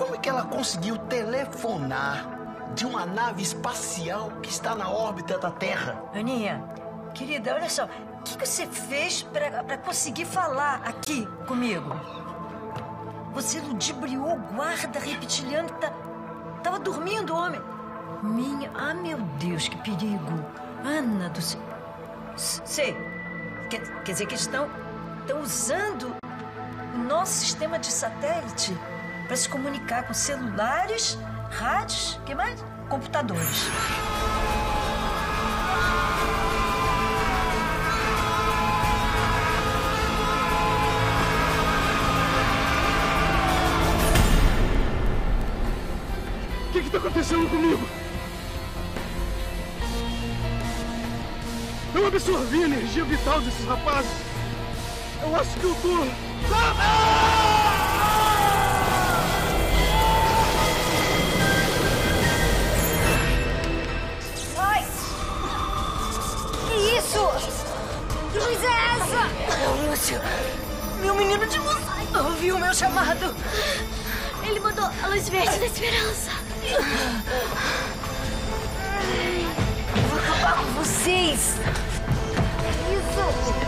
Como é que ela conseguiu telefonar de uma nave espacial que está na órbita da Terra? Aninha, querida, olha só. O que você fez pra conseguir falar aqui comigo? Você ludibriou o guarda reptiliano que tava dormindo, homem. Ah, meu Deus, que perigo. Ana do céu. Sei. Quer dizer que estão usando o nosso sistema de satélite para se comunicar com celulares, rádios, que mais? Computadores. O que está acontecendo comigo? Eu absorvi a energia vital desses rapazes. Eu acho que eu tô... Ai! Que isso? Que luz é essa? Lúcio, meu menino de luz ouviu o meu chamado. Ele mandou a luz verde da esperança. Vou acabar com vocês. Isso!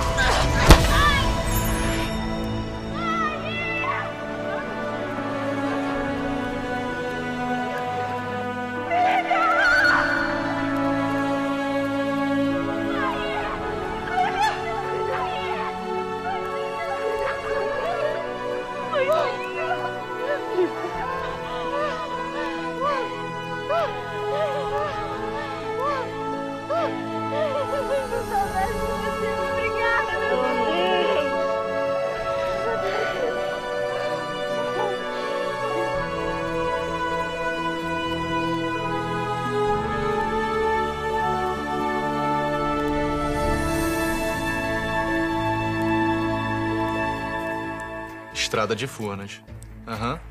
Estrada de Furnas. Aham.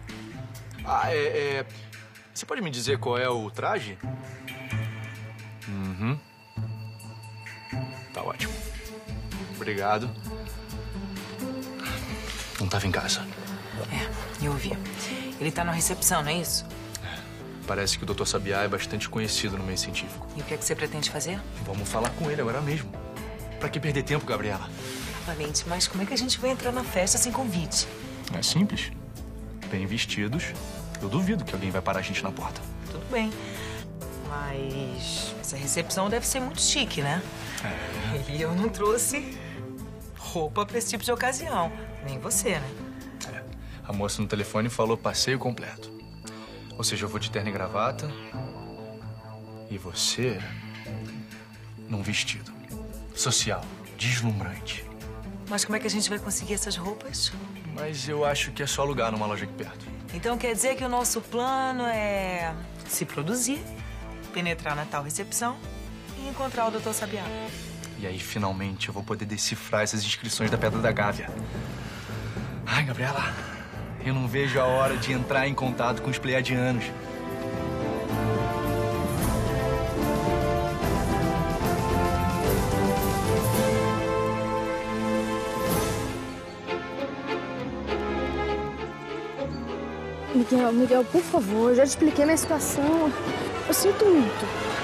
Você pode me dizer qual é o traje? Uhum. Tá ótimo. Obrigado. Não tava em casa. Eu ouvi. Ele tá na recepção, não é isso? Parece que o Dr. Sabiá é bastante conhecido no meio científico. E o que é que você pretende fazer? Vamos falar com ele agora mesmo. Pra que perder tempo, Gabriela? Valente, mas como é que a gente vai entrar na festa sem convite? É simples. Bem vestidos. Eu duvido que alguém vai parar a gente na porta. Tudo bem. Mas essa recepção deve ser muito chique, né? E eu não trouxe roupa pra esse tipo de ocasião. Nem você, né? A moça no telefone falou passeio completo. Ou seja, eu vou de terno e gravata. E você... num vestido. Social. Deslumbrante. Mas como é que a gente vai conseguir essas roupas? Mas eu acho que é só alugar numa loja aqui perto. Então quer dizer que o nosso plano é se produzir, penetrar na tal recepção e encontrar o Dr. Sabiá. E aí, finalmente, eu vou poder decifrar essas inscrições da Pedra da Gávea. Ai, Gabriela, eu não vejo a hora de entrar em contato com os pleiadianos. Miguel, por favor, eu já te expliquei minha situação. Eu sinto muito.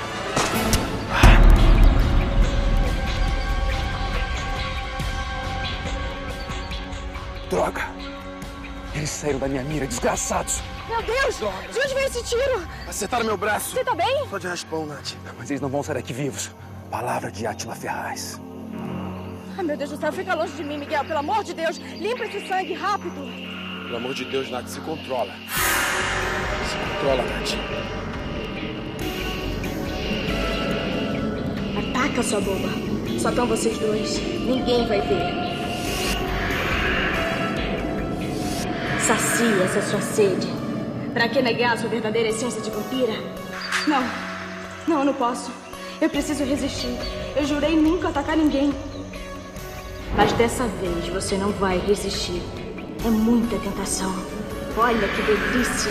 Droga! Eles saíram da minha mira, desgraçados! Meu Deus! De onde veio esse tiro? Acertaram meu braço! Você tá bem? Só de raspão, Nath. Mas eles não vão sair daqui vivos. Palavra de Átila Ferraz. Ai, meu Deus do céu, fica longe de mim, Miguel. Pelo amor de Deus, limpa esse sangue rápido. Pelo amor de Deus, Nath, se controla. Se controla, Nath. Ataca sua bomba. Só estão vocês dois. Ninguém vai ver. Sacia essa sua sede. Pra que negar a sua verdadeira essência de vampira? Não, eu não posso. Eu preciso resistir. Eu jurei nunca atacar ninguém. Mas dessa vez você não vai resistir. É muita tentação. Olha que delícia.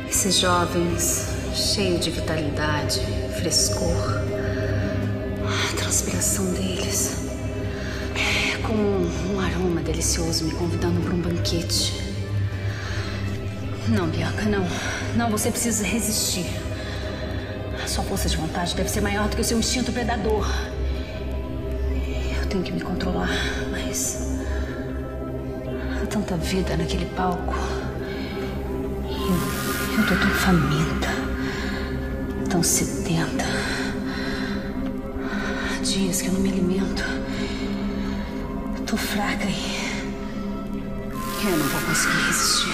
Esses jovens, cheios de vitalidade, frescor. A transpiração deles é como um aroma delicioso me convidando para um banquete. Não, Bianca, não. Não, você precisa resistir. A sua força de vontade deve ser maior do que o seu instinto predador. Eu tenho que me controlar, mas... há tanta vida naquele palco. Eu tô tão faminta, tão sedenta. Há dias que eu não me alimento. Eu tô fraca e... eu não vou conseguir resistir.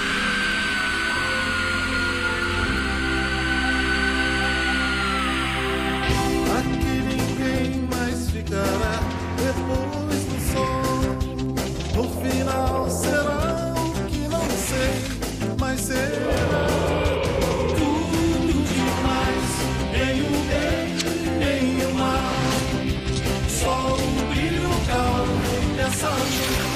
Aqui ninguém mais ficará depois do sol. No final será o que não sei, mas será tudo demais. Em o bem, em o mal, só o brilho calmo dessa luz.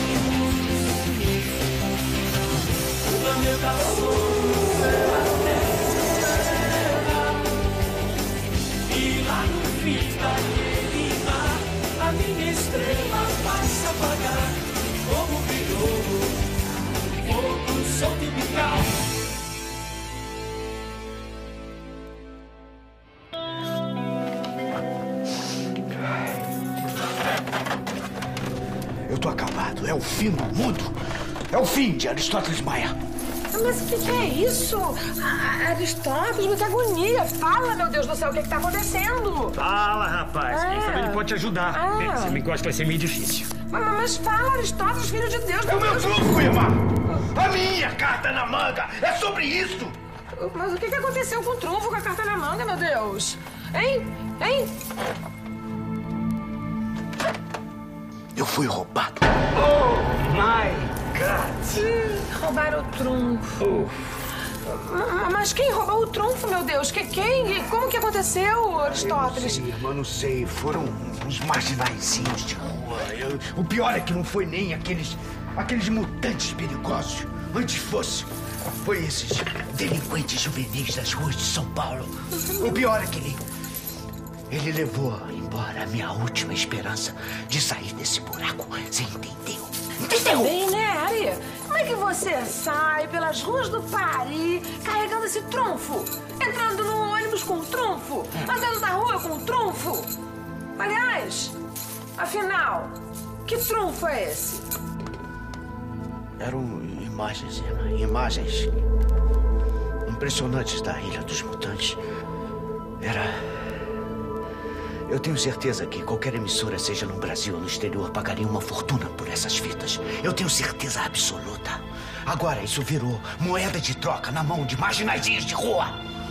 O planeta Sol será terra, e lá no fim daquele mar a minha estrela vai se apagar, como brilhou fogo solto e vital. Eu tô acabado. É o fim do mundo. É o fim de Aristóteles Maia. Mas o que é isso? Aristóteles, muita agonia. Fala, meu Deus do céu, o que tá acontecendo? Fala, rapaz. Quem sabe ele pode te ajudar. Bem, esse negócio vai ser meio difícil. Mas fala, Aristóteles, filho de Deus. É o meu trunfo, irmã! A minha carta na manga! É sobre isso! Mas o que aconteceu com o trunfo, com a carta na manga, meu Deus? Hein? Hein? Eu fui roubado. Oh, my God! Roubaram o trunfo. Mas quem roubou o trunfo, meu Deus? Quem? Como que aconteceu, Aristóteles? Eu não sei, irmã, não sei. Foram uns marginaizinhos de rua. O pior é que não foi nem aqueles mutantes perigosos. Antes foi esses delinquentes juvenis das ruas de São Paulo. O pior é que ele levou embora a minha última esperança de sair desse buraco. Você entendeu? Entendeu? Bem, né, Ari? Como é que você sai pelas ruas do Paris carregando esse trunfo? Entrando no ônibus com um trunfo? Andando na rua com um trunfo? Aliás, afinal, que trunfo é esse? Eram imagens, irmã. Imagens impressionantes da Ilha dos Mutantes. Eu tenho certeza que qualquer emissora, seja no Brasil ou no exterior, pagaria uma fortuna por essas fitas. Eu tenho certeza absoluta. Agora isso virou moeda de troca na mão de marginaizinhos de rua.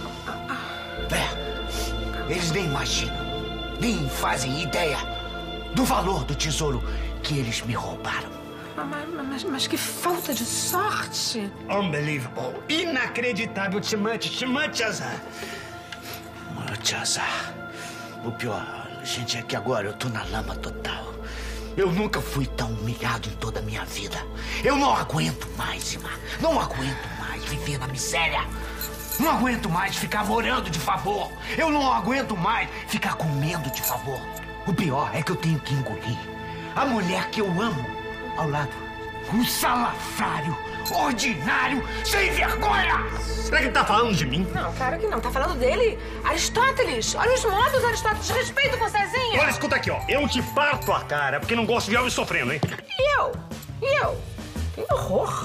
Eles nem imaginam, nem fazem ideia do valor do tesouro que eles me roubaram. Mas que falta de sorte. Unbelievable. Inacreditável. Te azar. Te azar. O pior, gente, é que agora eu tô na lama total. Eu nunca fui tão humilhado em toda a minha vida. Eu não aguento mais, irmã. Não aguento mais viver na miséria. Não aguento mais ficar morando de favor. Eu não aguento mais ficar comendo de favor. O pior é que eu tenho que engolir a mulher que eu amo ao lado. Um salafrário, ordinário, sem vergonha! Será que ele tá falando de mim? Não, claro que não. Tá falando dele. Aristóteles. Olha os modos, Aristóteles. Respeito com Cezinha. Olha, escuta aqui, ó. Eu te parto a cara porque não gosto de homem sofrendo, hein? E eu? Que horror.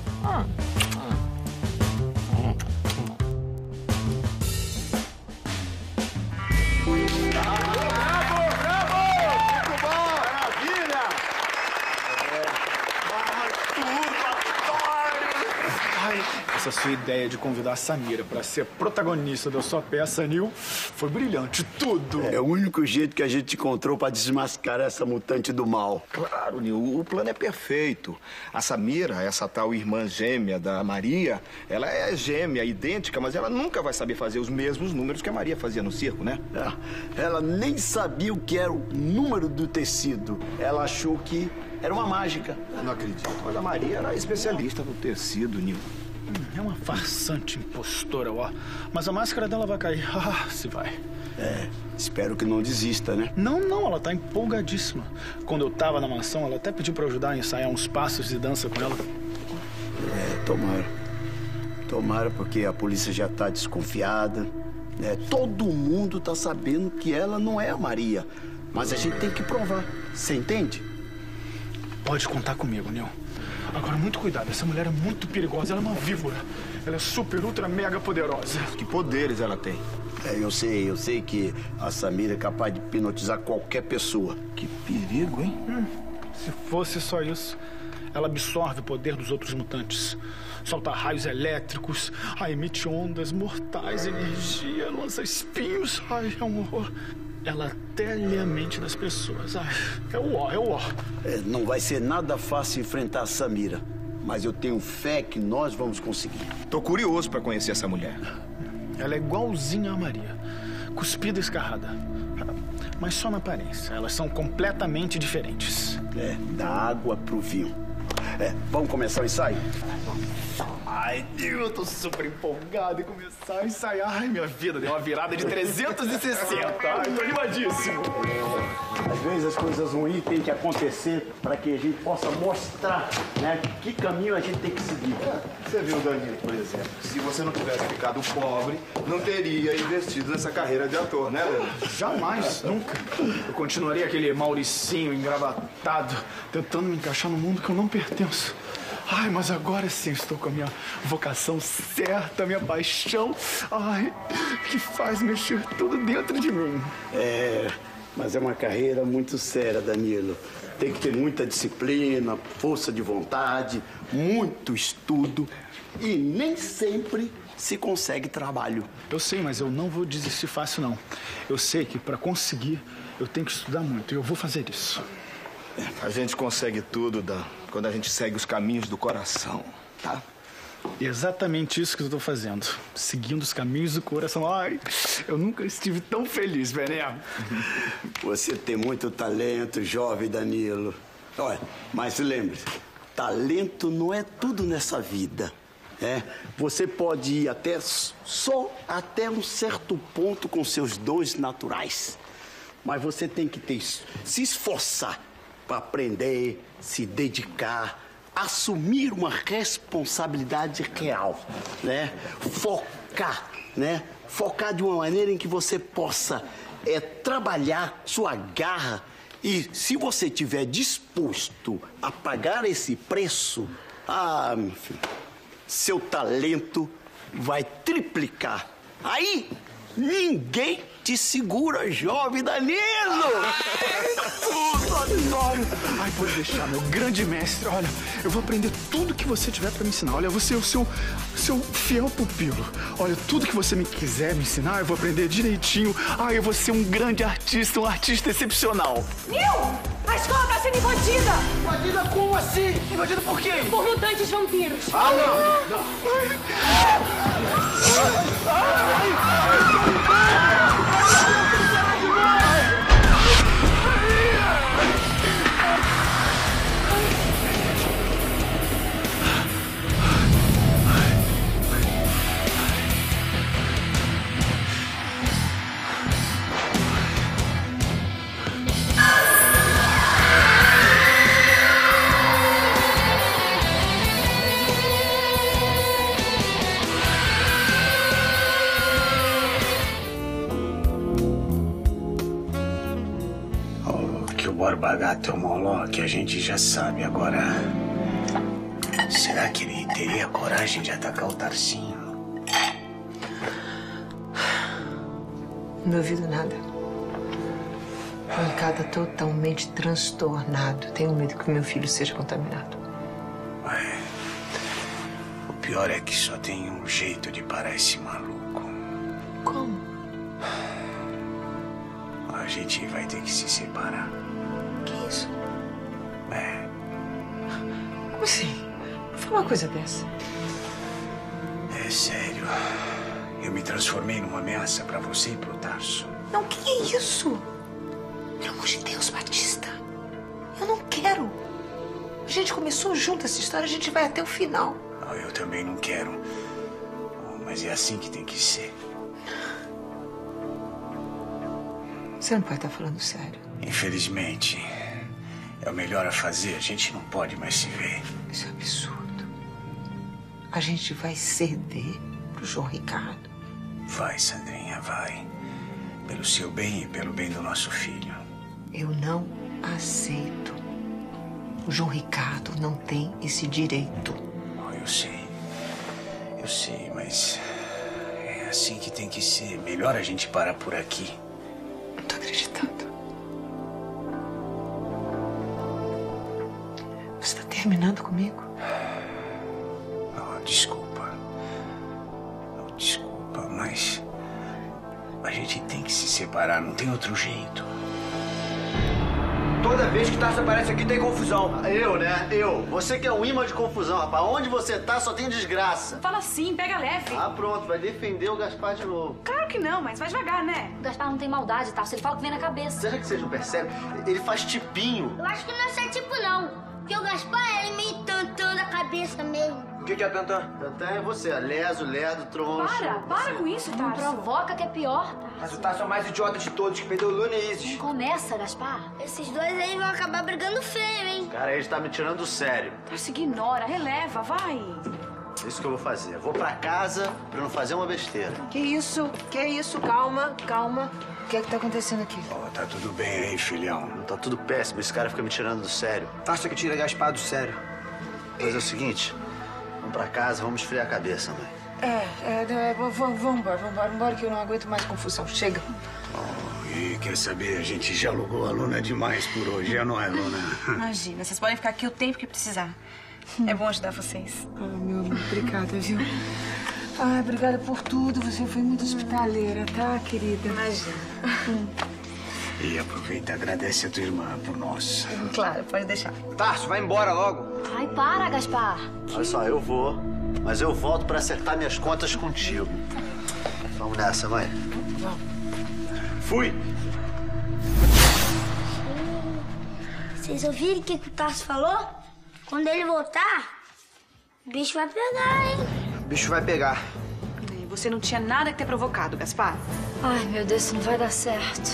Essa sua ideia de convidar a Samira pra ser protagonista da sua peça, Nil, foi brilhante. Tudo. É o único jeito que a gente encontrou pra desmascarar essa mutante do mal. Claro, Nil, o plano é perfeito. A Samira, essa tal irmã gêmea da Maria, ela é gêmea, idêntica, mas ela nunca vai saber fazer os mesmos números que a Maria fazia no circo, né? Ela nem sabia o que era o número do tecido. Ela achou que era uma mágica. Eu não acredito, mas a Maria era especialista no tecido, Nil. É uma farsante impostora, ó. Mas a máscara dela vai cair. Ah, se vai. Espero que não desista, né? Não, ela tá empolgadíssima. Quando eu tava na mansão, ela até pediu pra eu ajudar a ensaiar uns passos de dança com ela. Tomara. Tomara, porque a polícia já tá desconfiada. Todo mundo tá sabendo que ela não é a Maria. Mas a gente tem que provar. Você entende? Pode contar comigo, Nil. Agora, muito cuidado. Essa mulher é muito perigosa. Ela é uma víbora. Ela é super, ultra, mega poderosa. Que poderes ela tem? Eu sei que a Samira é capaz de hipnotizar qualquer pessoa. Que perigo, hein? Se fosse só isso, ela absorve o poder dos outros mutantes. Solta raios elétricos, emite ondas mortais, energia, lança espinhos. Ai, é um horror. Ela até lê a mente das pessoas. Ai, é o ó. Não vai ser nada fácil enfrentar a Samira. Mas eu tenho fé que nós vamos conseguir. Tô curioso pra conhecer essa mulher. Ela é igualzinha a Maria. Cuspida e escarrada. Mas só na aparência. Elas são completamente diferentes. Da água pro vinho. Vamos começar o ensaio? Ai, Deus, eu tô super empolgado em começar a ensaiar. Ai, minha vida deu uma virada de 360. Ai, tô animadíssimo. Às vezes as coisas ruins têm que acontecer para que a gente possa mostrar, né, que caminho a gente tem que seguir. Você viu o Danilo, por exemplo. Se você não tivesse ficado pobre, não teria investido nessa carreira de ator, né, Danilo? Jamais, nunca. Eu continuaria aquele Mauricinho engravatado, tentando me encaixar no mundo que eu não pertenço. Ai, mas agora sim estou com a minha vocação certa, a minha paixão. Ai, que faz mexer tudo dentro de mim. Mas é uma carreira muito séria, Danilo. Tem que ter muita disciplina, força de vontade, muito estudo e nem sempre se consegue trabalho. Eu sei, mas eu não vou desistir fácil, não. Eu sei que para conseguir eu tenho que estudar muito e eu vou fazer isso. A gente consegue tudo, Dan, quando a gente segue os caminhos do coração, tá? Exatamente isso que eu tô fazendo. Seguindo os caminhos do coração. Ai, eu nunca estive tão feliz, Bené. Você tem muito talento, jovem Danilo. Olha, mas lembre-se, talento não é tudo nessa vida. Você pode ir só até um certo ponto com seus dons naturais. Mas você tem que se esforçar para aprender, se dedicar, assumir uma responsabilidade real, né? Focar de uma maneira em que você possa trabalhar sua garra e, se você estiver disposto a pagar esse preço, meu filho, seu talento vai triplicar. Aí, ninguém te segura, jovem Danilo! Ai, pode deixar, meu grande mestre. Olha, eu vou aprender tudo que você tiver pra me ensinar. Olha, eu vou ser o seu fiel pupilo. Olha, tudo que você me quiser me ensinar, eu vou aprender direitinho. Ai, eu vou ser um grande artista, um artista excepcional. Nil! A escola tá sendo invadida! Invadida como assim? Invadida por quê? Por mutantes vampiros. Não! Borba Gato Moló, que a gente já sabe agora. Será que ele teria coragem de atacar o Tarcinho? Não duvido nada. O Moncada totalmente transtornado. Tenho medo que meu filho seja contaminado. O pior é que só tem um jeito de parar esse maluco. Como? A gente vai ter que se separar. Que isso? Como assim? Não foi uma coisa dessa. É sério. Eu me transformei numa ameaça pra você e pro Tarso. Não, que é isso? Pelo amor de Deus, Batista. Eu não quero. A gente começou junto essa história, a gente vai até o final. Eu também não quero. Mas é assim que tem que ser. Você não pode estar falando sério. Infelizmente, é o melhor a fazer. A gente não pode mais se ver. Isso é absurdo. A gente vai ceder pro João Ricardo. Vai, Sandrinha, vai. Pelo seu bem e pelo bem do nosso filho. Eu não aceito. O João Ricardo não tem esse direito. Eu sei, mas é assim que tem que ser. Melhor a gente parar por aqui. Não tô acreditando. Você tá terminando comigo? Desculpa. Desculpa, mas a gente tem que se separar, não tem outro jeito. Toda vez que Tarso aparece aqui tem confusão. Eu, né? Eu. Você que é um imã de confusão, rapaz. Onde você tá só tem desgraça. Fala assim, pega leve. Ah, pronto. Vai defender o Gaspar de novo. Claro que não, mas vai devagar, né? O Gaspar não tem maldade, Tarso. Ele fala o que vem na cabeça. Será que vocês não percebem? Ele faz tipinho. Eu acho que não é só tipo, não. Porque o Gaspar, ele meio tantã da cabeça mesmo. O que é tantã? Tantã é você, leso, lerdo, troncho. Para com isso, Não Tarso. provoca que é pior, Tarso. Mas o Tarso é o mais idiota de todos, que perdeu o Luna e Isis. Não começa, Gaspar. Esses dois aí vão acabar brigando feio, hein? Cara, ele tá me tirando do sério. Tarso, ignora, releva, vai. Isso que eu vou fazer. Vou pra casa pra não fazer uma besteira. Que isso? Calma, calma. O que é que tá acontecendo aqui? Tá tudo bem aí, filhão? Tá tudo péssimo. Esse cara fica me tirando do sério. Tarso é que tira Gaspar do sério. Mas é o seguinte, vamos pra casa, vamos esfriar a cabeça, mãe. Vambora que eu não aguento mais confusão. Chega. E quer saber, a gente já alugou a Luna demais por hoje, não é, Luna? Imagina, vocês podem ficar aqui o tempo que precisar. É bom ajudar vocês. Meu amor, obrigada, viu? Obrigada por tudo. Você foi muito hospitaleira, tá, querida? Imagina. E aproveita e agradece a tua irmã por nós. Claro, pode deixar. Tarso, vai embora logo. Ai, para, Gaspar. Olha só, eu vou, mas eu volto pra acertar minhas contas contigo. Vamos nessa, mãe. Fui! Vocês ouviram o que o Tarso falou? Quando ele voltar, o bicho vai pegar, hein? O bicho vai pegar. Você não tinha nada que ter provocado, Gaspar. Ai, meu Deus, isso não vai dar certo.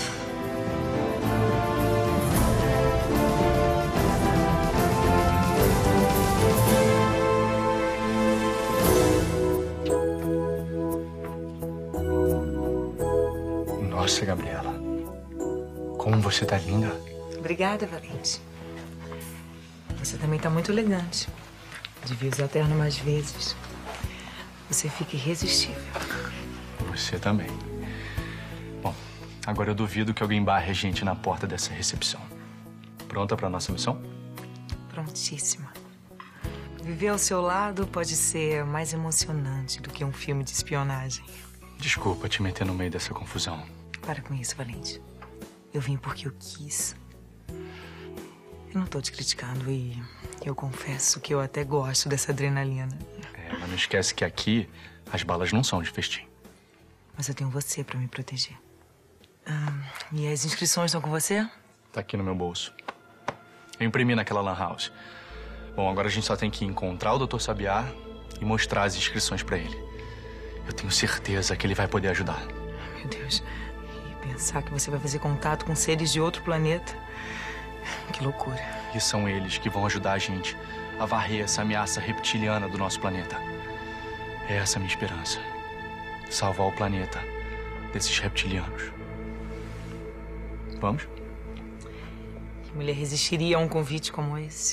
Nossa, Gabriela. Como você tá linda. Obrigada, Valente. Você também tá muito elegante. Devia usar terno mais vezes. Você fica irresistível. Você também. Bom, agora eu duvido que alguém barre a gente na porta dessa recepção. Pronta pra nossa missão? Prontíssima. Viver ao seu lado pode ser mais emocionante do que um filme de espionagem. Desculpa te meter no meio dessa confusão. Para com isso, Valente. Eu vim porque eu quis. Eu não tô te criticando e eu confesso que eu até gosto dessa adrenalina. Mas não esquece que aqui as balas não são de festim. Mas eu tenho você pra me proteger. E as inscrições estão com você? Tá aqui no meu bolso. Eu imprimi naquela lan house. Bom, agora a gente só tem que encontrar o Dr. Sabiá e mostrar as inscrições pra ele. Eu tenho certeza que ele vai poder ajudar. Meu Deus. E pensar que você vai fazer contato com seres de outro planeta. Que loucura. E são eles que vão ajudar a gente a varrer essa ameaça reptiliana do nosso planeta. É essa a minha esperança. Salvar o planeta desses reptilianos. Vamos? Que mulher resistiria a um convite como esse?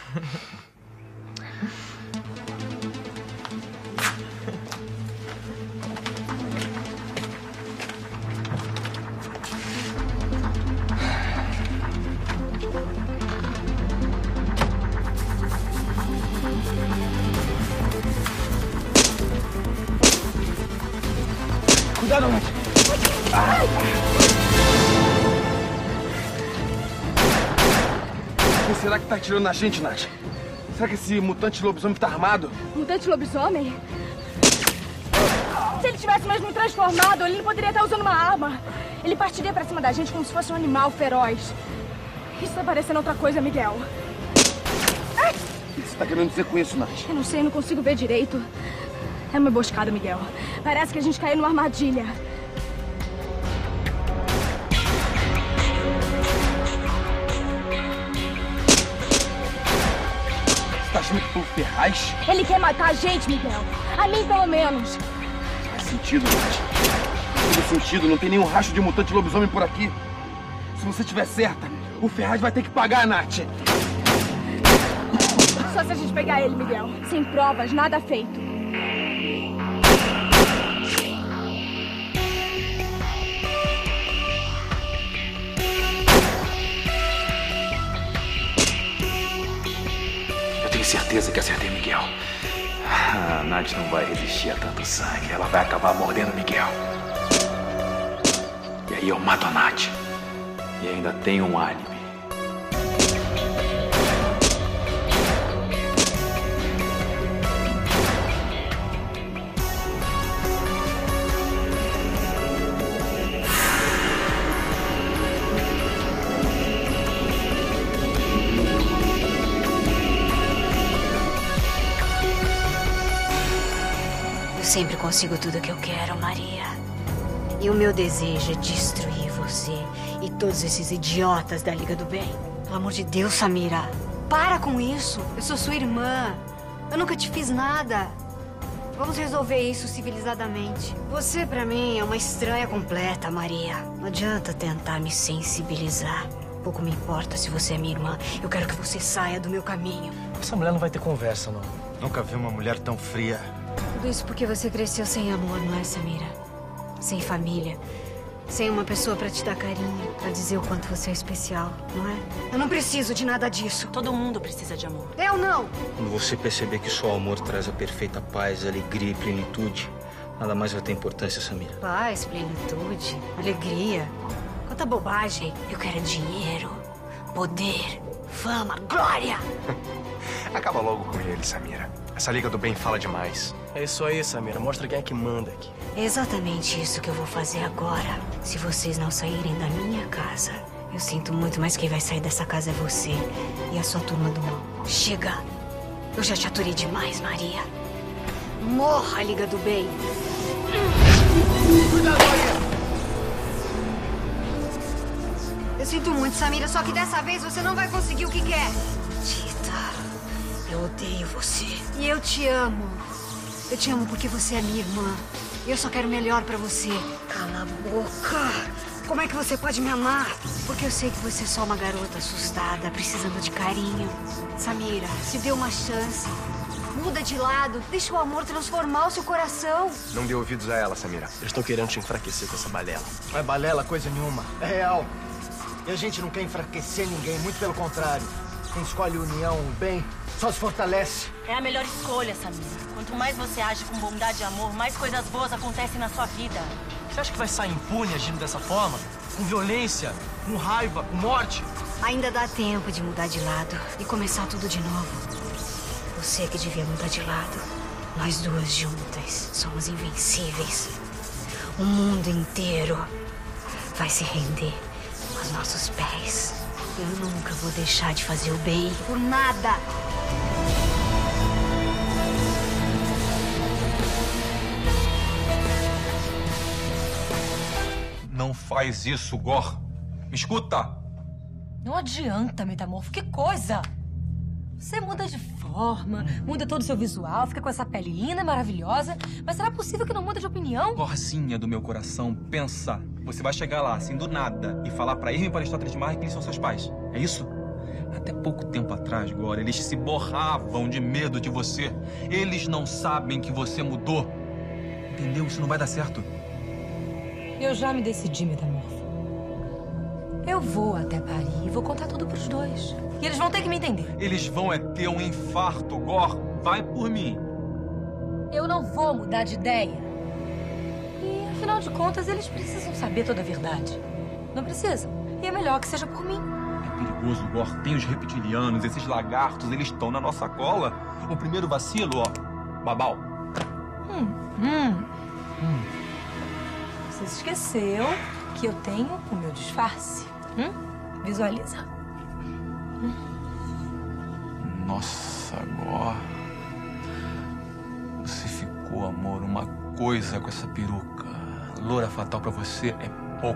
Cuidado, Nath. Quem será que tá atirando na gente, Nath? Será que esse mutante lobisomem tá armado? Mutante lobisomem? Se ele tivesse mesmo transformado, ele não poderia estar usando uma arma. Ele partiria pra cima da gente como se fosse um animal feroz. Isso tá parecendo outra coisa, Miguel. Ai! que você tá querendo dizer com isso, Nath? Eu não sei, não consigo ver direito. É uma emboscada, Miguel. Parece que a gente caiu numa armadilha. Você tá achando que foi o Ferraz? Ele quer matar a gente, Miguel. A mim, pelo menos. Faz sentido, Nath. Faz sentido, não tem nenhum rastro de mutante lobisomem por aqui. Se você estiver certa, o Ferraz vai ter que pagar, Nath. Só se a gente pegar ele, Miguel. Sem provas, nada feito. Eu tenho certeza que acertei Miguel. A Nath não vai resistir a tanto sangue. Ela vai acabar mordendo Miguel. E aí eu mato a Nath. E ainda tenho um álibi. Eu sempre consigo tudo o que eu quero, Maria. E o meu desejo é destruir você e todos esses idiotas da Liga do Bem. Pelo amor de Deus, Samira, para com isso. Eu sou sua irmã. Eu nunca te fiz nada. Vamos resolver isso civilizadamente. Você, pra mim, é uma estranha completa, Maria. Não adianta tentar me sensibilizar. Pouco me importa se você é minha irmã. Eu quero que você saia do meu caminho. Essa mulher não vai ter conversa, não. Nunca vi uma mulher tão fria. Tudo isso porque você cresceu sem amor, não é, Samira? Sem família. Sem uma pessoa pra te dar carinho, pra dizer o quanto você é especial, não é? Eu não preciso de nada disso. Todo mundo precisa de amor. Eu não! Quando você perceber que só o amor traz a perfeita paz, alegria e plenitude, nada mais vai ter importância, Samira. Paz, plenitude, alegria. Quanta bobagem. Eu quero dinheiro, poder, fama, glória. Acaba logo com ele, Samira. Essa Liga do Bem fala demais. É isso aí, Samira. Mostra quem é que manda aqui. É exatamente isso que eu vou fazer agora. Se vocês não saírem da minha casa, eu sinto muito, mas quem vai sair dessa casa é você e a sua turma do mal. Chega! Eu já te aturei demais, Maria. Morra, Liga do Bem! Cuidado, Maria! Eu sinto muito, Samira, só que dessa vez você não vai conseguir o que quer. Tita, eu odeio você. E eu te amo. Eu te amo porque você é minha irmã. E eu só quero o melhor pra você. Cala a boca. Como é que você pode me amar? Porque eu sei que você é só uma garota assustada, precisando de carinho. Samira, se dê uma chance. Muda de lado. Deixa o amor transformar o seu coração. Não dê ouvidos a ela, Samira. Eles estão querendo te enfraquecer com essa balela. Não é balela coisa nenhuma. É real. E a gente não quer enfraquecer ninguém, muito pelo contrário. Quem escolhe união, o bem, só se fortalece. É a melhor escolha, Samira. Quanto mais você age com bondade e amor, mais coisas boas acontecem na sua vida. Você acha que vai sair impune agindo dessa forma? Com violência, com raiva, com morte? Ainda dá tempo de mudar de lado e começar tudo de novo. Você que devia mudar de lado. Nós duas juntas somos invencíveis. O mundo inteiro vai se render aos nossos pés. Eu nunca vou deixar de fazer o bem por nada. Não faz isso, Gor. Me escuta! Não adianta, metamorfo. Que coisa! Você muda de forma, muda todo o seu visual, fica com essa pele linda, maravilhosa. Mas será possível que não muda de opinião? Gorzinha do meu coração, pensa. Você vai chegar lá, assim, do nada, e falar pra Irma e para Aristóteles de Marra que eles são seus pais. É isso? Até pouco tempo atrás, Glória, eles se borravam de medo de você. Eles não sabem que você mudou. Entendeu? Isso não vai dar certo. Eu já me decidi, metamorfo. Eu vou até Paris e vou contar tudo pros dois. E eles vão ter que me entender. Eles vão ter um infarto, Gor. Vai por mim. Eu não vou mudar de ideia. E, afinal de contas, eles precisam saber toda a verdade. Não precisam. E é melhor que seja por mim. É perigoso, Gor. Tem os reptilianos, esses lagartos, eles estão na nossa cola. O primeiro vacilo, ó. Babau. Você se esqueceu que eu tenho o meu disfarce. Visualiza. Nossa, agora... Você ficou, amor, uma coisa com essa peruca. Loura fatal pra você é pouco.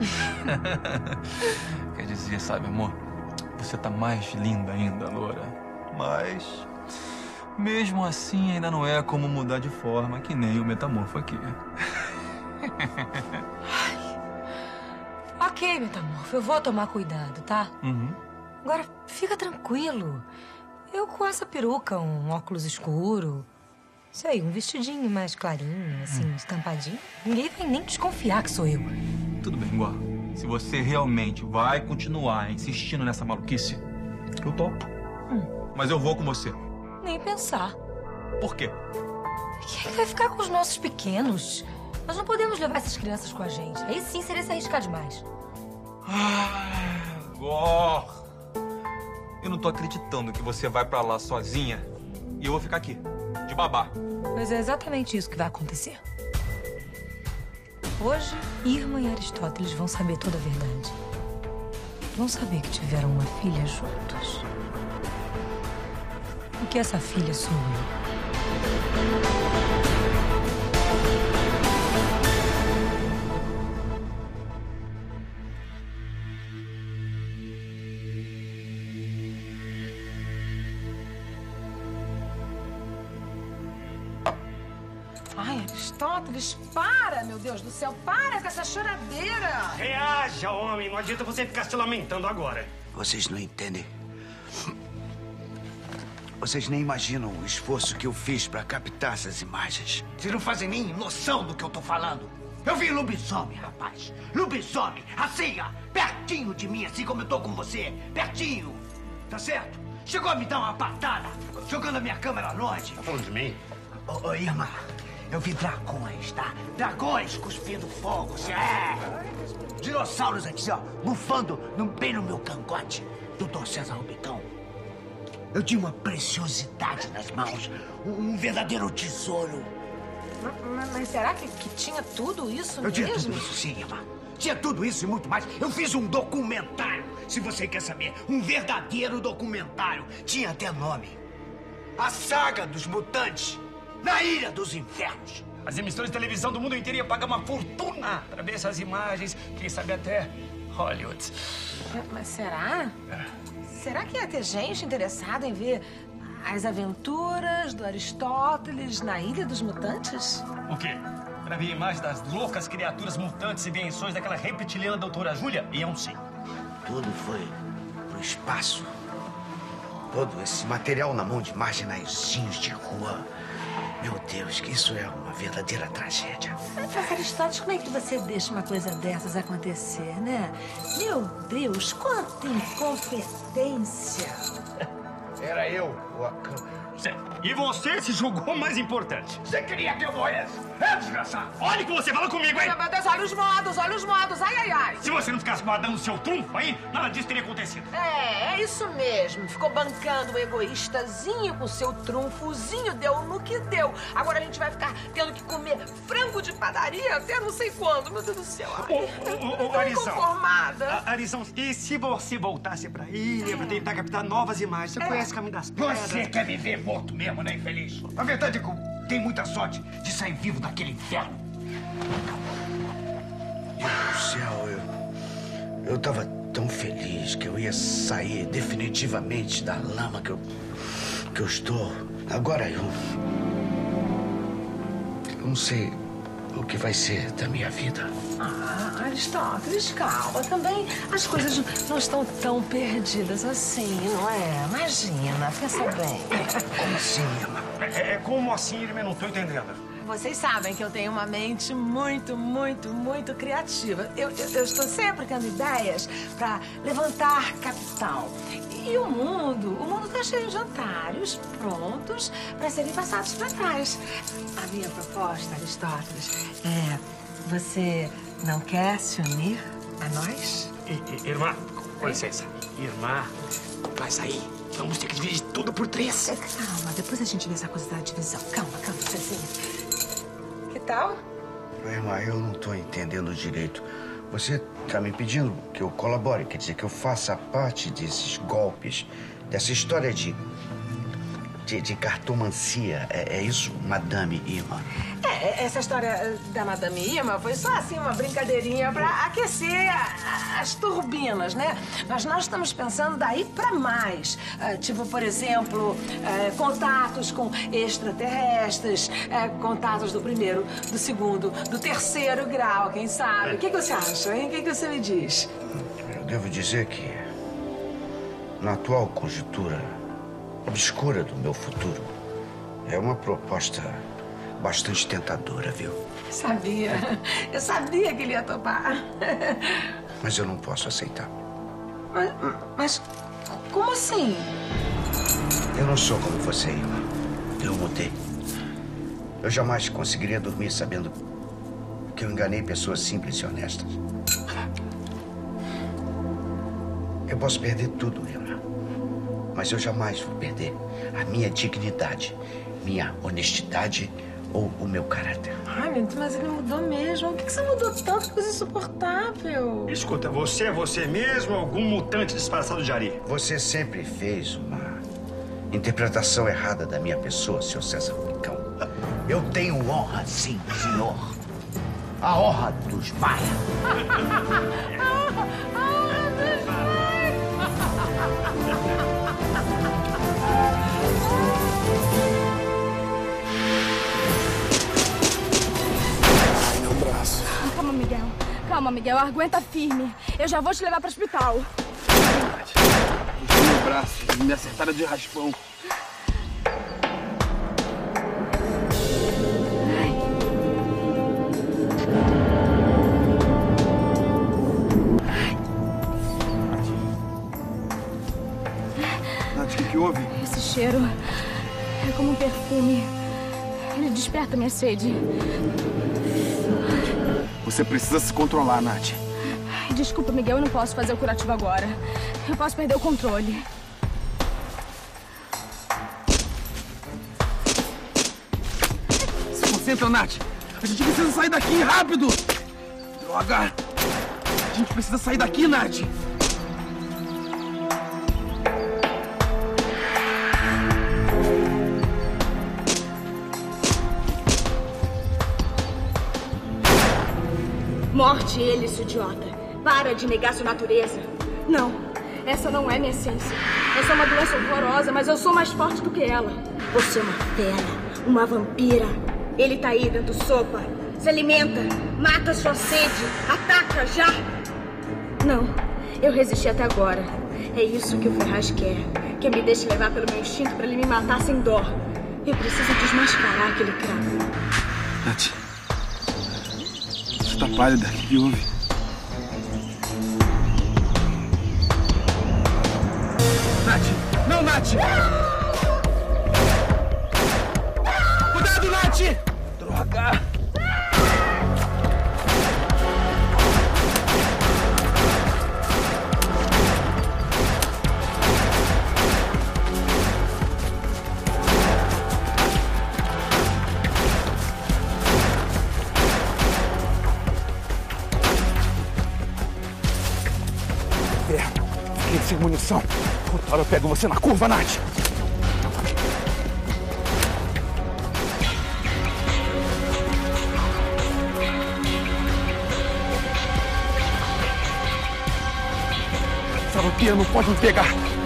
Quer dizer, sabe, amor? Você tá mais linda ainda, Loura. Mas... mesmo assim, ainda não é como mudar de forma, que nem o metamorfo aqui. Ok, metamorfo, eu vou tomar cuidado, tá? Uhum. Agora, fica tranquilo. Eu com essa peruca, um óculos escuro, sei, um vestidinho mais clarinho, assim, estampadinho, ninguém vai nem desconfiar que sou eu. Tudo bem, Guá. Se você realmente vai continuar insistindo nessa maluquice, eu topo. Mas eu vou com você. Nem pensar. Por quê? Quem vai ficar com os nossos pequenos? Nós não podemos levar essas crianças com a gente. Aí sim seria se arriscar demais. Guá, eu não tô acreditando que você vai pra lá sozinha e eu vou ficar aqui, de babá. Mas é exatamente isso que vai acontecer. Hoje, Irma e Aristóteles vão saber toda a verdade. Vão saber que tiveram uma filha juntos. E que essa filha sou eu. Ai, Aristóteles, para, meu Deus do céu, para com essa choradeira. Reaja, homem. Não adianta você ficar se lamentando agora. Vocês não entendem. Vocês nem imaginam o esforço que eu fiz para captar essas imagens. Vocês não fazem nem noção do que eu tô falando. Eu vi lobisomem, rapaz. Lobisomem, assim, ó, pertinho de mim, assim como eu tô com você. Pertinho. Tá certo? Chegou a me dar uma patada, jogando a minha câmera longe. Tá falando de mim? Ô, Irma, eu vi dragões, tá? Dragões cuspindo fogo, dinossauros aqui, ó, bufando bem no meu cangote. Doutor César Rubicão. Eu tinha uma preciosidade nas mãos, um verdadeiro tesouro. Mas será que tinha tudo isso mesmo? Eu tinha tudo isso, sim, Irma. Tinha tudo isso e muito mais. Eu fiz um documentário, se você quer saber. Um verdadeiro documentário. Tinha até nome. A Saga dos Mutantes, na Ilha dos Infernos. As emissoras de televisão do mundo inteiro iam pagar uma fortuna para ver essas imagens. Quem sabe até Hollywood. Mas será? Será que ia ter gente interessada em ver as aventuras do Aristóteles na Ilha dos Mutantes? O quê? Pra ver imagens das loucas criaturas mutantes e invenções daquela reptiliana doutora Júlia? Iam sim. Tudo foi pro espaço. Todo esse material na mão de marginaizinhos de rua. Meu Deus, que isso é uma verdadeira tragédia. Mas, Aristóteles, como é que você deixa uma coisa dessas acontecer, né? Meu Deus, quanta incompetência! Era eu, o Akan. E você se julgou mais importante. Você queria que eu morresse? É, desgraçado. Olha o que você fala comigo, hein? Meu Deus, olha os modos, ai, ai, ai. Se você não ficasse guardando o seu trunfo aí, nada disso teria acontecido. É isso mesmo. Ficou bancando o egoístazinho com seu trunfozinho, deu no que deu. Agora a gente vai ficar tendo que comer frango de padaria até não sei quando, meu Deus do céu. Ô, Arizão. Conformada. Arizão, e se você voltasse pra ilha pra tentar captar novas imagens? Você conhece o Caminho das Pedras? Você quer me ver morto mesmo, né, infeliz? A verdade é que eu tenho muita sorte de sair vivo daquele inferno. Deus do céu, eu tava tão feliz que eu ia sair definitivamente da lama que eu estou. Agora eu não sei o que vai ser da minha vida. Aristóteles, calma. Também as coisas não estão tão perdidas assim, não é? Imagina, pensa bem. Como assim, Irma? Como assim, Irma? Eu não tô entendendo. Vocês sabem que eu tenho uma mente muito, muito, muito criativa. Eu estou sempre tendo ideias para levantar capital. E o mundo está cheio de otários prontos para serem passados para trás. A minha proposta, Aristóteles, é: você não quer se unir a nós? Irmã, com licença. Irmã, vai sair. Vamos ter que dividir tudo por 3. Calma, depois a gente vê essa coisa da divisão. Calma, Cezinha. Que tal? Irmã, eu não tô entendendo direito. Você tá me pedindo que eu colabore, quer dizer, que eu faça parte desses golpes, dessa história de de cartomancia. É isso, Madame Irma? Essa história da Madame Irma foi só assim uma brincadeirinha pra aquecer as turbinas, né? Mas nós estamos pensando daí pra mais. Tipo, por exemplo, contatos com extraterrestres, contatos do primeiro, do segundo, do terceiro grau, quem sabe? O que você acha, hein? O que você me diz? Eu devo dizer que, na atual conjuntura obscura do meu futuro, é uma proposta bastante tentadora, viu? Eu sabia que ele ia topar. Mas eu não posso aceitar. Mas como assim? Eu não sou como você, Irma. Eu mudei. Eu jamais conseguiria dormir sabendo que eu enganei pessoas simples e honestas. Eu posso perder tudo, Irma. Mas eu jamais vou perder a minha dignidade, minha honestidade ou o meu caráter. Ai, Milton, mas ele mudou mesmo. Por que você mudou tanto? Que coisa insuportável. Escuta, você é você mesmo ou algum mutante disfarçado de Ari? Você sempre fez uma interpretação errada da minha pessoa, Sr. César Rubicão. Eu tenho honra, sim, senhor. A honra dos Maia. Calma, Miguel. Calma, Miguel. Aguenta firme. Eu já vou te levar para o hospital. Puxei meu braço. Me acertaram de raspão. Nath, o que houve? Esse cheiro é como um perfume. Ele desperta minha sede. Você precisa se controlar, Nath. Desculpa, Miguel, eu não posso fazer o curativo agora. Eu posso perder o controle. Se concentra, Nath. A gente precisa sair daqui, rápido! Droga! A gente precisa sair daqui, Nath! Morte ele, seu idiota. Para de negar sua natureza. Não, essa não é minha essência. Essa é uma doença horrorosa, mas eu sou mais forte do que ela. Você é uma fera, uma vampira. Ele tá aí dando sopa. Se alimenta, mata sua sede, ataca já. Não, eu resisti até agora. É isso que o Ferraz quer. Que eu me deixe levar pelo meu instinto pra ele me matar sem dó. Eu preciso desmascarar aquele cravo. Nath. Você tá pálida. O que houve? Nath! Não, Nath! Cuidado, Nath! Droga! Fiquei sem munição. Outra hora eu pego você na curva, Nath. Essa vampira não pode me pegar.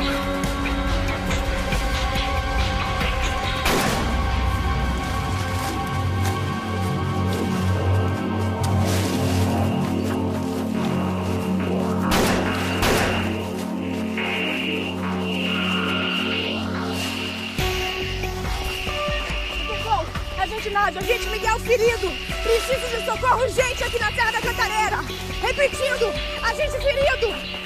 Agente Miguel ferido! Preciso de socorro urgente aqui na Serra da Cantareira! Repetindo! Agente ferido!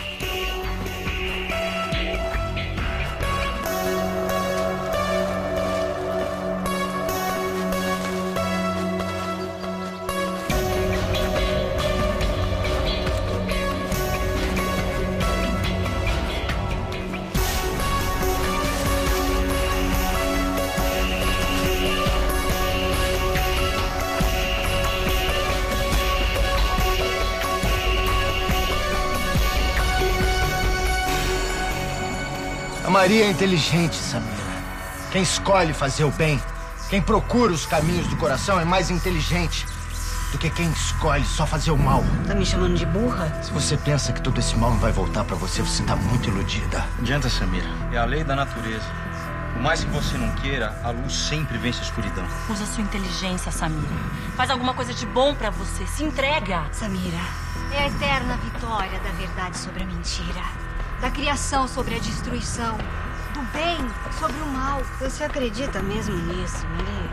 A Maria é inteligente, Samira. Quem escolhe fazer o bem, quem procura os caminhos do coração é mais inteligente do que quem escolhe só fazer o mal. Tá me chamando de burra? Se você pensa que todo esse mal não vai voltar pra você, você tá muito iludida. Não adianta, Samira. É a lei da natureza. Por mais que você não queira, a luz sempre vence a escuridão. Usa sua inteligência, Samira. Faz alguma coisa de bom pra você. Se entrega. Samira, é a eterna vitória da verdade sobre a mentira. Da criação sobre a destruição. Do bem sobre o mal. Você acredita mesmo nisso, Maria?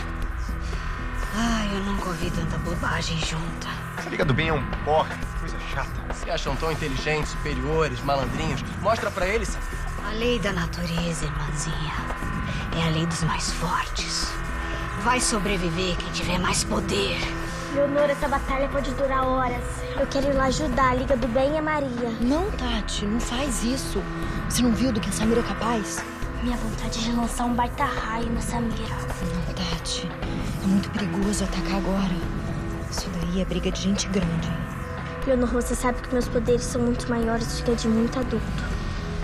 Ai, eu nunca ouvi tanta bobagem junta. Essa Liga do Bem é um porre, coisa chata. Se acham tão inteligentes, superiores, malandrinhos, mostra pra eles, Samira. A lei da natureza, irmãzinha, é a lei dos mais fortes. Vai sobreviver quem tiver mais poder. Leonora, essa batalha pode durar horas. Eu quero ir lá ajudar a Liga do Bem e a Maria. Não, Tati, não faz isso. Você não viu do que a Samira é capaz? Minha vontade é de lançar um baita raio na Samira. Não, Tati. É muito perigoso atacar agora. Isso daí é briga de gente grande. Leonor, você sabe que meus poderes são muito maiores do que de muito adulto.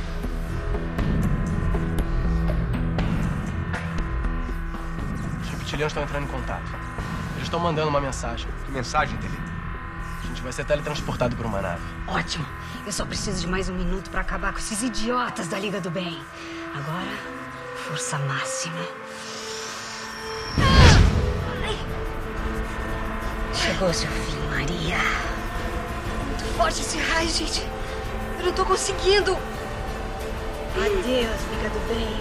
Os reptilianos estão entrando em contato. Eles estão mandando uma mensagem. Que mensagem, Tele? A gente vai ser teletransportado por uma nave. Ótimo. Eu só preciso de mais um minuto pra acabar com esses idiotas da Liga do Bem. Agora, força máxima. Chegou seu fim, Maria. Muito forte esse raio, gente. Eu não tô conseguindo. Adeus, Liga do Bem.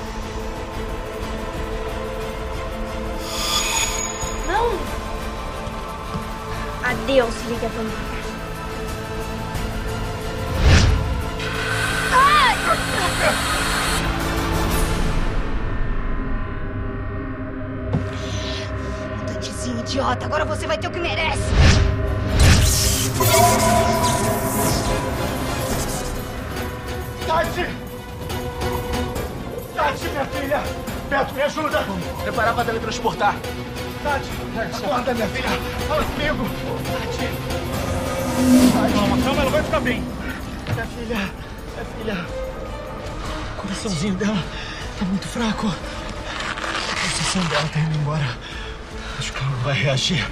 Não! Adeus, Liga do Bem. Mutantezinho idiota, agora você vai ter o que merece. Tati! Tati, minha filha! Beto, me ajuda! Vamos preparar pra teletransportar. Tati, acorda, minha filha! Fala comigo! Tati! Calma, ela vai ficar bem. Minha filha, o coraçãozinho dela tá muito fraco. A pulsação dela tá indo embora. Acho que ela não vai reagir.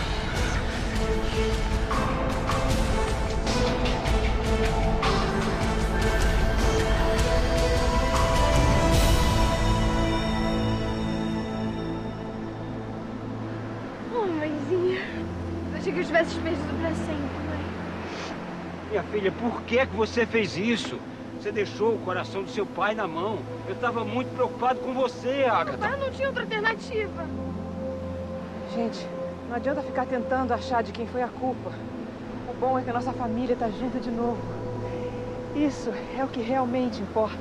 Oh, mãezinha. Eu achei que eu tivesse te perdido pra sempre, mãe. Minha filha, por que você fez isso? Você deixou o coração do seu pai na mão. Eu estava muito preocupado com você, Agatha. Papai não tinha outra alternativa. Gente, não adianta ficar tentando achar de quem foi a culpa. O bom é que a nossa família está junta de novo. Isso é o que realmente importa.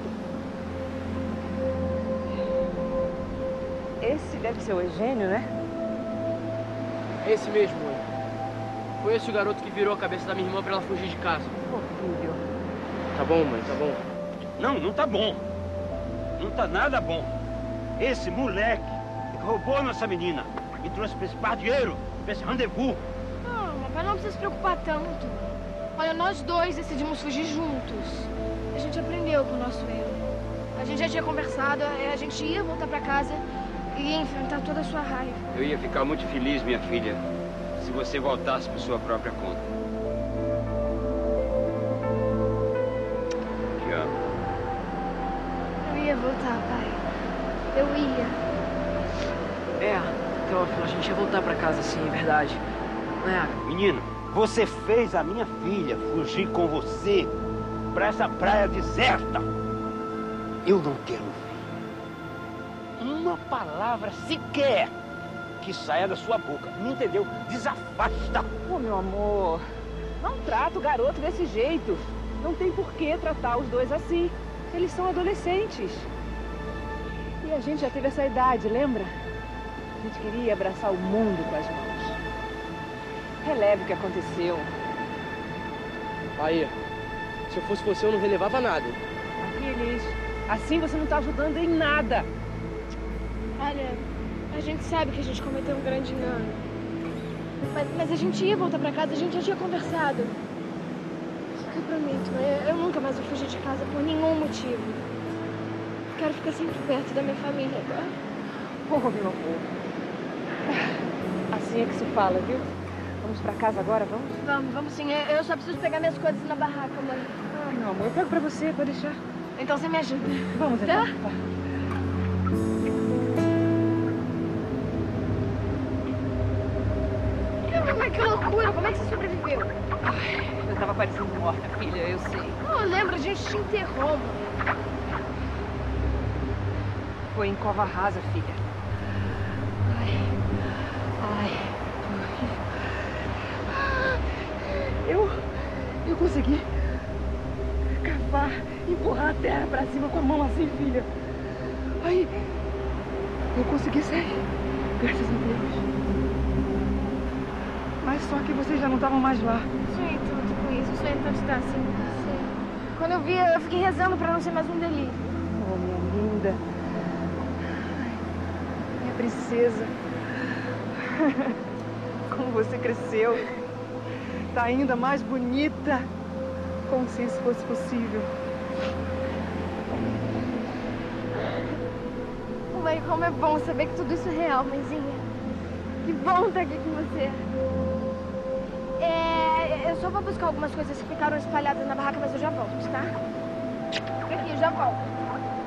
Esse deve ser o Eugênio, né? Esse mesmo, mãe. Foi esse o garoto que virou a cabeça da minha irmã pra ela fugir de casa. Pô, filho. Tá bom, mãe, tá bom. Não, não tá bom. Não tá nada bom. Esse moleque que roubou a nossa menina e trouxe pra esse pardieiro, pra esse rendezvous. Não, papai não precisa se preocupar tanto. Olha, nós dois decidimos fugir juntos. A gente aprendeu com o nosso erro. A gente já tinha conversado, a gente ia voltar pra casa e ia enfrentar toda a sua raiva. Eu ia ficar muito feliz, minha filha, se você voltasse por sua própria conta. Te amo. Eu ia voltar, pai. Eu ia. É, então a gente ia voltar pra casa, sim, é verdade. Não é, Agatha? Menino, você fez a minha filha fugir com você pra essa praia deserta. Eu não quero ouvir uma palavra sequer que saia da sua boca. Me entendeu? Desafasta. Pô, meu amor, não trata o garoto desse jeito. Não tem por que tratar os dois assim. Eles são adolescentes. E a gente já teve essa idade, lembra? A gente queria abraçar o mundo com as mãos. Releve o que aconteceu. Aí, se eu fosse você, eu não relevava nada. Aquiles, assim você não tá ajudando em nada. Olha, a gente sabe que a gente cometeu um grande engano. Mas a gente ia voltar pra casa, a gente já tinha conversado. Eu prometo, eu nunca mais vou fugir de casa por nenhum motivo. Quero ficar sempre perto da minha família agora. Oh, meu amor. Assim é que se fala, viu? Vamos pra casa agora, vamos? Vamos sim. Eu só preciso pegar minhas coisas na barraca, mãe. Ah, meu amor, eu pego pra você, pode deixar. Então você me ajuda. Vamos, então. Tá? Mas que loucura! Como é que você sobreviveu? Ai, eu tava parecendo morta, filha, eu sei. Oh, lembra, a gente te enterrou, mãe. Foi em cova rasa, filha. Eu consegui cavar, empurrar a terra pra cima com a mão assim, filha. Aí, eu consegui sair, graças a Deus. Mas só que vocês já não estavam mais lá. Sonhei tanto com isso, sonhei tanto estar assim com você. Quando eu vi, eu fiquei rezando pra não ser mais um delírio. Oh, minha linda. Minha princesa. Como você cresceu. Tá ainda mais bonita. Como se isso fosse possível. Mãe, como é bom saber que tudo isso é real, mãezinha. Que bom estar aqui com você. Eu só vou buscar algumas coisas que ficaram espalhadas na barraca, mas eu já volto, tá? Aqui, eu já volto.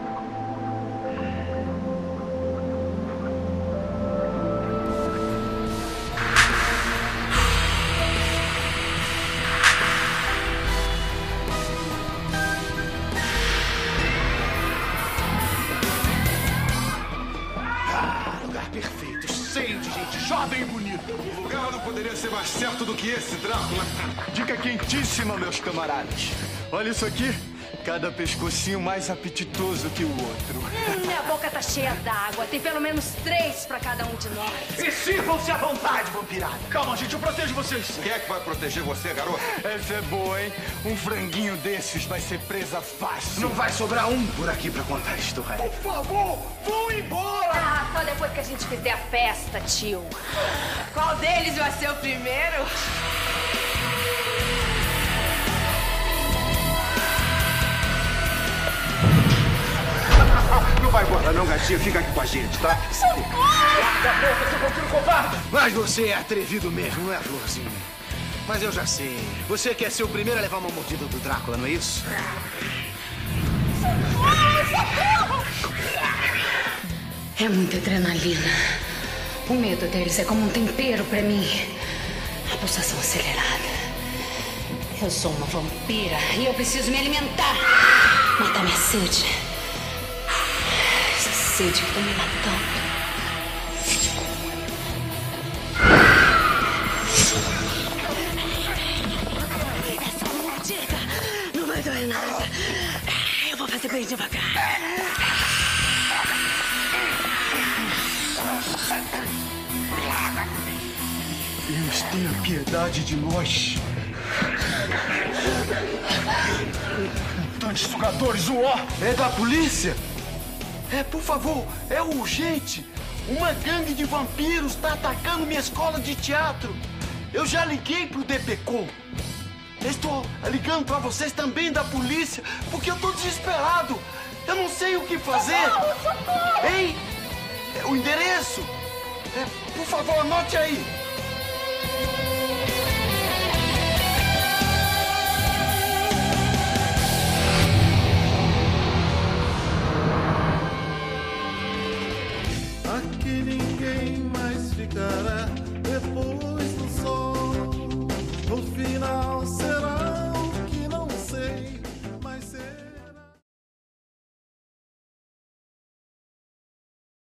Perfeito, cheio de gente jovem e bonita. O lugar não poderia ser mais certo do que esse, Drácula. Dica quentíssima, meus camaradas. Olha isso aqui. Cada pescocinho mais apetitoso que o outro. Minha boca tá cheia d'água. Tem pelo menos 3 pra cada um de nós. E sirvam-se à vontade, vampirada. Calma, gente, eu protejo vocês. Quem é que vai proteger você, garoto? Essa é boa, hein? Um franguinho desses vai ser presa fácil. Não vai sobrar um por aqui pra contar a história. Por favor, vão embora! Ah, só depois que a gente fizer a festa, tio. Qual deles vai ser o primeiro? Não vai embora não, gatinho. Fica aqui com a gente, tá? Guarda a boca, seu vampiro covarde! Mas você é atrevido mesmo, não é, Florzinha? Mas eu já sei. Você quer ser o primeiro a levar uma mordida do Drácula, não é isso? É muita adrenalina. O medo deles é como um tempero pra mim. A pulsação acelerada. Eu sou uma vampira e eu preciso me alimentar. Matar minha sede. Essa sede que tá me matando. Essa mordida não vai doer nada. Eu vou fazer bem devagar. Deus tenha piedade de nós. Tantos sugadores, o ó! É da polícia? Por favor, é urgente. Uma gangue de vampiros está atacando minha escola de teatro. Eu já liguei pro DPCOM. Estou ligando para vocês também da polícia, porque eu tô desesperado. Eu não sei o que fazer. Socorro! Ei, o endereço. Por favor, anote aí.